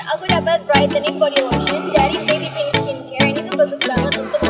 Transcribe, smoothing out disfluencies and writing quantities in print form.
aku dapat Brightening Body Lotion dari Babypink Skincare. Ini tuh bagus banget untuk